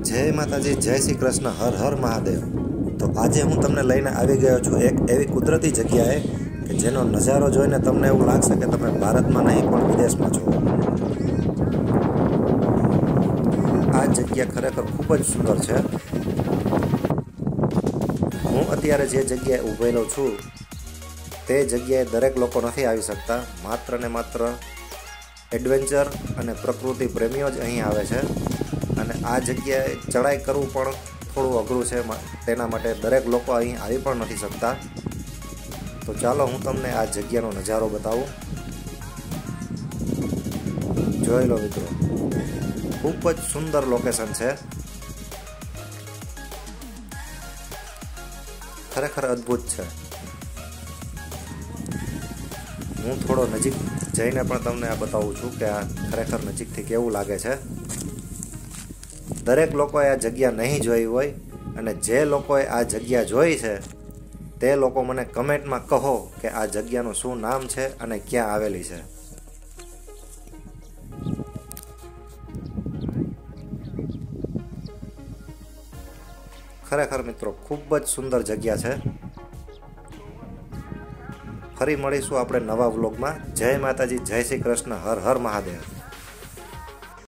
जय माताजी, जय श्री कृष्ण, हर हर महादेव। तो आज हूँ तमने लईने आवी गयो छुं एक एवी कुदरती जग्याए के जेनो नजारो जोईने तमने एवुं लागशे के तमे भारतमां नहीं पण विदेशमां छो। आ जग्या खरेखर खूब ज सुंदर छे। हूँ अत्यारे जे जग्याए ऊभेलो छुं ते जग्याए दरेक लोको नथी आवी सकता। मात्र ने मात्र एडवेन्चर अने प्रकृति प्रेमीओ ज અહીં આવે છે અને આ જગ્યાએ ચડાઈ કરવું પણ થોડું અઘરું છે। તેના માટે દરેક લોકો અહીં આવી પણ નથી શકતા। તો ચાલો હું તમને આ જગ્યાનો નજારો બતાવું। જોઈ લો મિત્રો, ખૂબ જ સુંદર લોકેશન છે, ખરેખર અદ્ભુત છે। હું થોડો નજીક જઈને પણ તમને આ બતાવું છું કે આ ખરેખર નજીકથી કેવું લાગે છે। દરેક લોકોએ આ જગ્યા નહીં જોઈ હોય અને જે લોકોએ આ જગ્યા જોઈ છે તે લોકો મને કમેન્ટમાં કહો કે આ જગ્યાનું શું નામ છે અને ક્યાં આવેલી છે। ખરેખર મિત્રો ખૂબ જ સુંદર જગ્યા છે। ફરી મળીશું આપણે નવા વ્લોગમાં। જય માતાજી, જય શ્રી કૃષ્ણ, હર હર મહાદેવ।